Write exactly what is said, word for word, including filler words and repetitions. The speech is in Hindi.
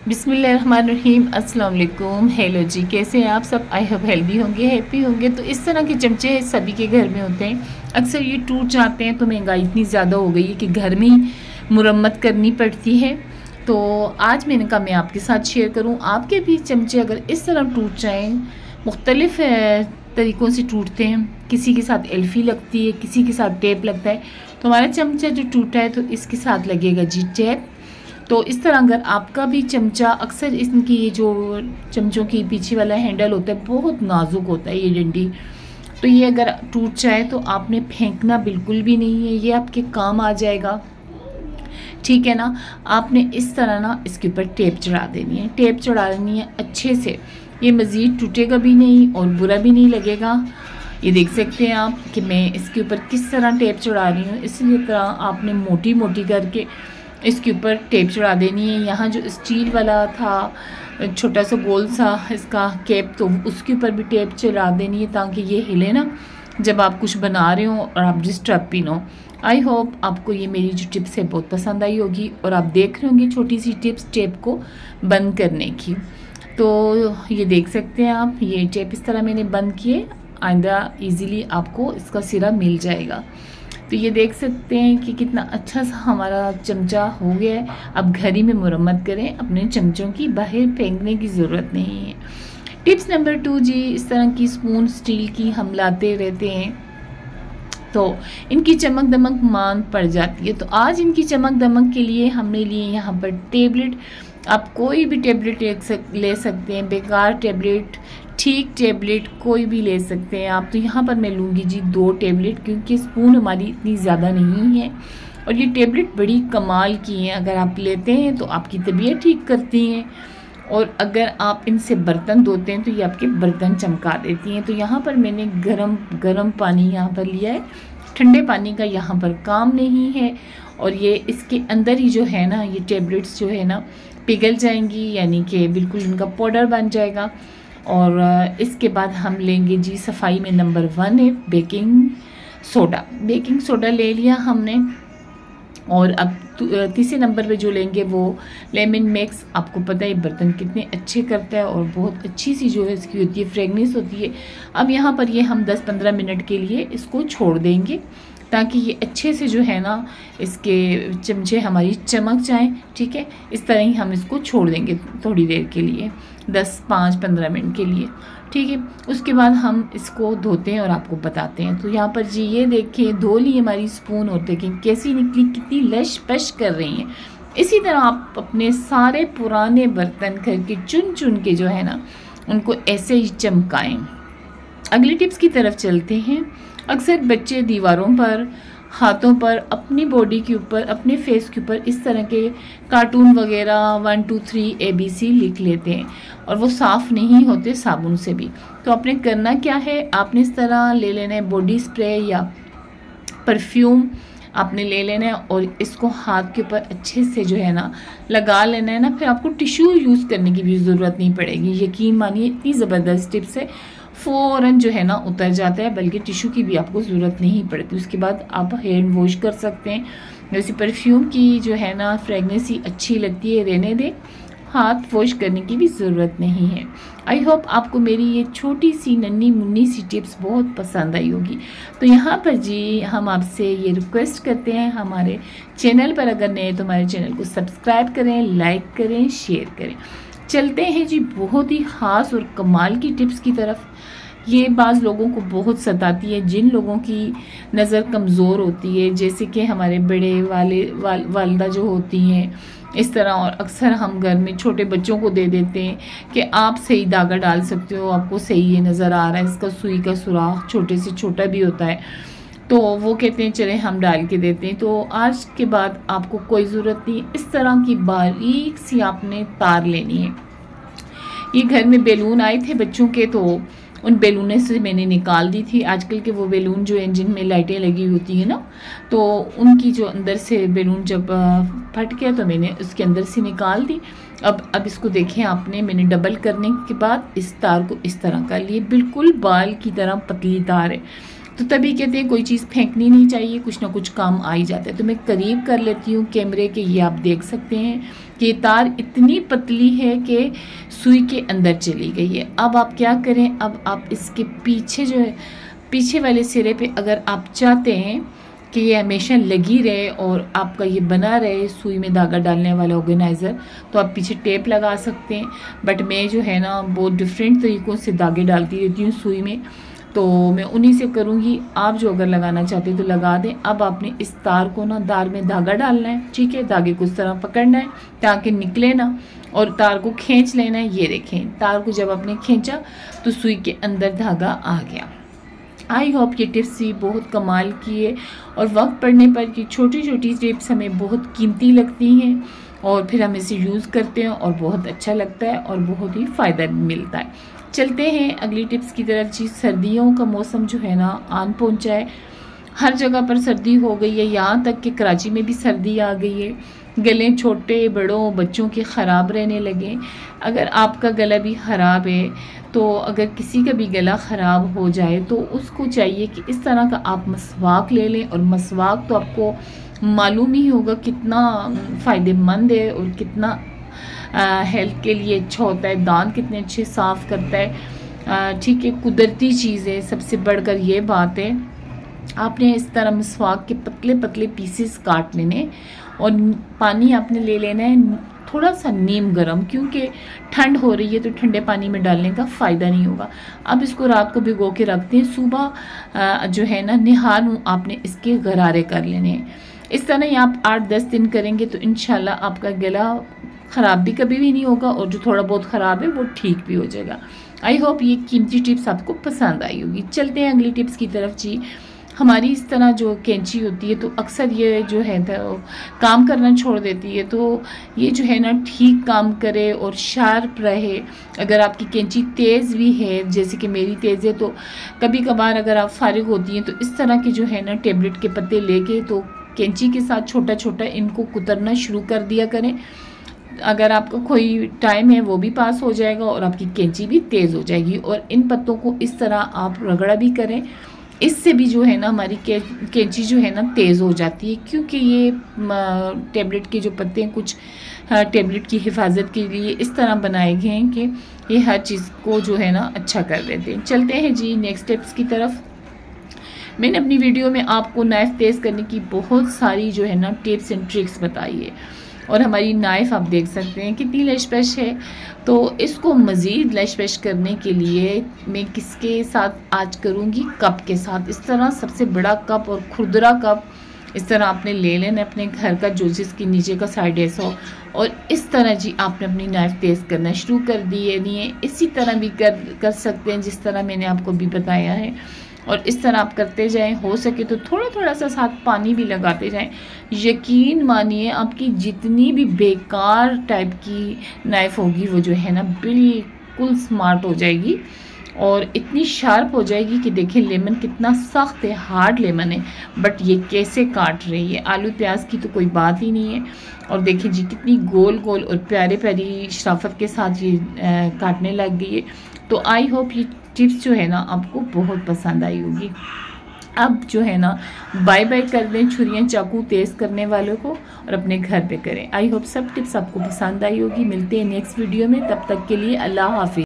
बिस्मिल्लाहिर्रहमानिर्रहीम। अस्सलाम वालेकुम। हेलो जी, कैसे हैं आप सब? आई होप हेल्दी होंगे, हैप्पी होंगे। तो इस तरह के चमचे सभी के घर में होते हैं। अक्सर ये टूट जाते हैं, तो महंगाई इतनी ज़्यादा हो गई है कि घर में ही मुरम्मत करनी पड़ती है। तो आज मैंने कहा मैं आपके साथ शेयर करूं, आपके भी चमचे अगर इस तरह टूट जाएँ, मुख्तलिफ तरीक़ों से टूटते हैं। किसी के साथ एल्फ़ी लगती है, किसी के साथ टेप लगता है। तो हमारा चमचा जो टूटा है तो इसके साथ लगेगा जी टेप। तो इस तरह अगर आपका भी चमचा, अक्सर इनकी ये जो चमचों की पीछे वाला हैंडल होता है बहुत नाजुक होता है, ये डंडी, तो ये अगर टूट जाए तो आपने फेंकना बिल्कुल भी नहीं है, ये आपके काम आ जाएगा, ठीक है ना। आपने इस तरह ना इसके ऊपर टेप चढ़ा देनी है, टेप चढ़ा देनी है अच्छे से। ये मज़ीद टूटेगा भी नहीं और बुरा भी नहीं लगेगा। ये देख सकते हैं आप कि मैं इसके ऊपर किस तरह टेप चढ़ा रही हूँ। इसी तरह आपने मोटी मोटी करके इसके ऊपर टेप चढ़ा देनी है। यहाँ जो स्टील वाला था छोटा सा गोल सा इसका कैप, तो उसके ऊपर भी टेप चढ़ा देनी है ताकि ये हिले ना जब आप कुछ बना रहे हो और आप डिस्टर्ब भी ना हो। आई होप आपको ये मेरी जो टिप्स है बहुत पसंद आई होगी और आप देख रहे होंगे छोटी सी टिप्स टेप को बंद करने की। तो ये देख सकते हैं आप, ये टेप इस तरह मैंने बंद किए। आइंदा इजीली आपको इसका सिरा मिल जाएगा। तो ये देख सकते हैं कि कितना अच्छा सा हमारा चमचा हो गया है। अब घर ही में मुरम्मत करें, अपने चमचों की बाहर फेंकने की ज़रूरत नहीं है। टिप्स नंबर टू जी, इस तरह की स्पून स्टील की हम लाते रहते हैं तो इनकी चमक दमक मान पड़ जाती है। तो आज इनकी चमक दमक के लिए हमने लिए यहाँ पर टेबलेट। आप कोई भी टेबलेट ले सकते हैं, बेकार टेबलेट, ठीक टेबलेट कोई भी ले सकते हैं आप। तो यहाँ पर मैं लूँगी जी दो टेबलेट, क्योंकि स्पून हमारी इतनी ज़्यादा नहीं है और ये टेबलेट बड़ी कमाल की हैं। अगर आप लेते हैं तो आपकी तबीयत ठीक करती हैं और अगर आप इनसे बर्तन धोते हैं तो ये आपके बर्तन चमका देती हैं। तो यहाँ पर मैंने गरम गरम पानी यहाँ पर लिया है, ठंडे पानी का यहाँ पर काम नहीं है। और ये इसके अंदर ही जो है ना, ये टेबलेट्स जो है ना पिघल जाएंगी, यानी कि बिल्कुल इनका पाउडर बन जाएगा। और इसके बाद हम लेंगे जी सफाई में नंबर वन है बेकिंग सोडा। बेकिंग सोडा ले लिया हमने। और अब तीसरे नंबर पे जो लेंगे वो लेमन मिक्स। आपको पता है बर्तन कितने अच्छे करता है और बहुत अच्छी सी जो है इसकी होती है, फ्रेगनेंस होती है। अब यहाँ पर ये हम दस पंद्रह मिनट के लिए इसको छोड़ देंगे ताकि ये अच्छे से जो है ना इसके चमचे हमारी चमक जाएं, ठीक है। इस तरह ही हम इसको छोड़ देंगे थोड़ी देर के लिए, दस पाँच पंद्रह मिनट के लिए, ठीक है। उसके बाद हम इसको धोते हैं और आपको बताते हैं। तो यहाँ पर जी ये देखिए धो ली हमारी स्पून और देखें कैसी निकली, कितनी लश पश कर रही हैं। इसी तरह आप अपने सारे पुराने बर्तन घर के चुन चुन के जो है ना उनको ऐसे ही चमकाएं। अगली टिप्स की तरफ चलते हैं। अक्सर बच्चे दीवारों पर, हाथों पर, अपनी बॉडी के ऊपर, अपने फेस के ऊपर इस तरह के कार्टून वगैरह one two three A B C लिख लेते हैं और वो साफ़ नहीं होते साबुन से भी। तो आपने करना क्या है, आपने इस तरह ले लेना है बॉडी स्प्रे या परफ्यूम आपने ले लेना है और इसको हाथ के ऊपर अच्छे से जो है ना लगा लेना है ना। फिर आपको टिश्यू यूज़ करने की भी ज़रूरत नहीं पड़ेगी। यकीन मानिए इतनी ज़बरदस्त टिप्स है, फ़ौरन जो है ना उतर जाता है, बल्कि टिश्यू की भी आपको ज़रूरत नहीं पड़ती। उसके बाद आप हैंड वॉश कर सकते हैं। जैसे परफ्यूम की जो है ना फ्रेगनेंस ही अच्छी लगती है, रहने दें, हाथ वॉश करने की भी ज़रूरत नहीं है। आई होप आपको मेरी ये छोटी सी नन्ही मुन्नी सी टिप्स बहुत पसंद आई होगी। तो यहाँ पर जी हम आपसे ये रिक्वेस्ट करते हैं, हमारे चैनल पर अगर नए तो हमारे चैनल को सब्सक्राइब करें, लाइक करें, शेयर करें। चलते हैं जी बहुत ही ख़ास और कमाल की टिप्स की तरफ। ये बाज़ लोगों को बहुत सताती है, जिन लोगों की नज़र कमज़ोर होती है, जैसे कि हमारे बड़े वाले वाल, वालदा जो होती हैं इस तरह। और अक्सर हम घर में छोटे बच्चों को दे देते हैं कि आप सही धागा डाल सकते हो, आपको सही ये नज़र आ रहा है, इसका सुई का सुराख छोटे से छोटा भी होता है, तो वो कहते हैं चले हम डाल के देते हैं। तो आज के बाद आपको कोई ज़रूरत नहीं, इस तरह की बारीक सी आपने तार लेनी है। ये घर में बैलून आए थे बच्चों के, तो उन बैलूने से मैंने निकाल दी थी। आजकल के वो बैलून जो इंजन में लाइटें लगी होती हैं ना, तो उनकी जो अंदर से बैलून जब फट गया तो मैंने उसके अंदर से निकाल दी। अब अब इसको देखें आपने, मैंने डबल करने के बाद इस तार को इस तरह कर लिए, बिल्कुल बाल की तरह पतली तार है। तो तभी कहते हैं कोई चीज़ फेंकनी नहीं चाहिए, कुछ ना कुछ काम आ ही जाता है। तो मैं करीब कर लेती हूँ कैमरे के, ये आप देख सकते हैं कि ये तार इतनी पतली है कि सुई के अंदर चली गई है। अब आप क्या करें, अब आप इसके पीछे जो है, पीछे वाले सिरे पे अगर आप चाहते हैं कि ये हमेशा लगी रहे और आपका ये बना रहे सुई में धागा डालने वाला ऑर्गेनाइज़र, तो आप पीछे टेप लगा सकते हैं। बट मैं जो है ना बहुत डिफरेंट तरीक़ों से धागे डालती रहती हूँ सुई में, तो मैं उन्हीं से करूँगी। आप जो अगर लगाना चाहते हैं तो लगा दें। अब आपने इस तार को ना, तार में धागा डालना है, ठीक है, धागे को इस तरह पकड़ना है ताकि निकले ना, और तार को खींच लेना है। ये देखें, तार को जब आपने खींचा तो सुई के अंदर धागा आ गया। आई होप ये टिप्स भी बहुत कमाल की है, और वक्त पड़ने पर कि छोटी छोटी टिप्स हमें बहुत कीमती लगती हैं और फिर हम इसे यूज़ करते हैं और बहुत अच्छा लगता है और बहुत ही फ़ायदा भी मिलता है। चलते हैं अगली टिप्स की तरफ जी। सर्दियों का मौसम जो है ना आन पहुंचा है, हर जगह पर सर्दी हो गई है, यहाँ तक कि कराची में भी सर्दी आ गई है। गले छोटे बड़ों बच्चों के ख़राब रहने लगे। अगर आपका गला भी ख़राब है, तो अगर किसी का भी गला ख़राब हो जाए तो उसको चाहिए कि इस तरह का आप मसवाक ले लें। और मसवाक तो आपको मालूम ही होगा कितना फ़ायदेमंद है और कितना हेल्थ के लिए अच्छा होता है, दांत कितने अच्छे साफ़ करता है, ठीक है, कुदरती चीज़ है। सबसे बढ़कर ये बात है, आपने इस तरह मसवाक के पतले पतले पीसेस काट लेने और पानी आपने ले लेना है थोड़ा सा नीम गरम, क्योंकि ठंड हो रही है तो ठंडे पानी में डालने का फ़ायदा नहीं होगा। अब इसको रात को भिगो के रखते हैं, सुबह जो है ना निहार आपने इसके गरारे कर लेने हैं। इस तरह ही आप आठ दस दिन करेंगे तो इंशाल्लाह आपका गला ख़राब भी कभी भी नहीं होगा और जो थोड़ा बहुत ख़राब है वो ठीक भी हो जाएगा। आई होप ये कीमती टिप्स आपको पसंद आई होगी। चलते हैं अगली टिप्स की तरफ जी। हमारी इस तरह जो कैंची होती है तो अक्सर ये जो है तो काम करना छोड़ देती है, तो ये जो है ना ठीक काम करे और शार्प रहे। अगर आपकी कैंची तेज़ भी है, जैसे कि मेरी तेज़ है, तो कभी कभार अगर आप फारिग होती हैं तो इस तरह के जो है ना टेबलेट के पत्ते लेके तो कैंची के साथ छोटा छोटा इनको कुतरना शुरू कर दिया करें। अगर आपका कोई टाइम है वो भी पास हो जाएगा और आपकी कैंची भी तेज़ हो जाएगी। और इन पत्तों को इस तरह आप रगड़ा भी करें, इससे भी जो है ना हमारी कैंची जो है ना तेज़ हो जाती है, क्योंकि ये टेबलेट के जो पत्ते हैं कुछ टेबलेट की हिफाजत के लिए इस तरह बनाए गए हैं कि ये हर चीज़ को जो है ना अच्छा कर देते हैं। चलते हैं जी नेक्स्ट टिप्स की तरफ। मैंने अपनी वीडियो में आपको नाइफ़ तेज़ करने की बहुत सारी जो है ना टिप्स एंड ट्रिक्स बताई है, और हमारी नाइफ़ आप देख सकते हैं कितनी लशपश है। तो इसको मज़ीद लशपश करने के लिए मैं किसके साथ आज करूँगी, कप के साथ। इस तरह सबसे बड़ा कप और खुरदरा कप इस तरह आपने ले लेना अपने घर का, जो जिसके नीचे का साइड ऐसा हो, और इस तरह जी आपने अपनी नाइफ़ तेज़ करना शुरू कर दिए। नहीं इसी तरह भी कर कर सकते हैं जिस तरह मैंने आपको भी बताया है, और इस तरह आप करते जाएं। हो सके तो थोड़ा थोड़ा सा साथ पानी भी लगाते जाएं। यकीन मानिए आपकी जितनी भी बेकार टाइप की नाइफ़ होगी वो जो है ना बिल्कुल स्मार्ट हो जाएगी और इतनी शार्प हो जाएगी कि देखिए लेमन कितना सख्त है, हार्ड लेमन है, बट ये कैसे काट रही है। आलू प्याज की तो कोई बात ही नहीं है। और देखिए जी कितनी गोल गोल और प्यारे प्यारी शराफत के साथ ये आ, काटने लग गई है। तो आई होप ये टिप्स जो है ना आपको बहुत पसंद आई होगी। अब जो है ना बाय बाय कर दें छुरियाँ चाकू तेज़ करने वालों को और अपने घर पे करें। आई होप सब टिप्स आपको पसंद आई होगी। मिलते हैं नेक्स्ट वीडियो में, तब तक के लिए अल्लाह हाफिज़।